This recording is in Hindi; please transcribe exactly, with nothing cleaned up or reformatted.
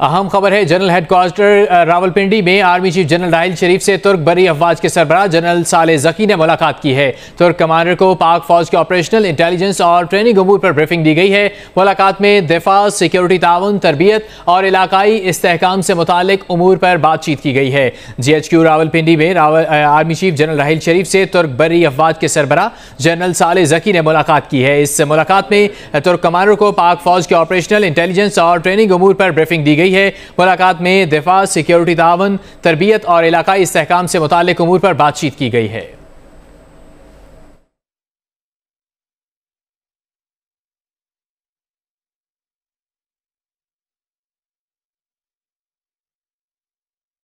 अहम खबर है, जनरल हेडक्वार्टर रावलपिंडी में army chief general Raheel Sharif से तुर्क बरी अफवाज के सरबराह जनरल साले जकी ने मुलाकात की है। तुर्क कमांडर को पाक फौज के ऑपरेशनल इंटेलिजेंस और ट्रेनिंग अमूर पर ब्रीफिंग दी गई है। मुलाकात में दिफा, सिक्योरिटी ताउन, तरबियत और इलाकाई इस्तेहकाम से मुतालिक अमूर पर बातचीत की गई है। जी एच क्यू रावलपिंडी में रावल army chief general Raheel Sharif से तुर्क बरी अफवाज के सरबराह जनरल साले जकी ने मुलाकात की है। इस मुलाकात में तुर्क कमांडर को पाक फौज के ऑपरेशनल इंटेलिजेंस और ट्रेनिंग अमूर पर ब्रीफिंग दी गई है। मुलाकात में दिफा, सिक्योरिटी ताउन, तरबियत और इलाकाई इस्तेहकाम से मुतालिक अमूर पर बातचीत की गई है।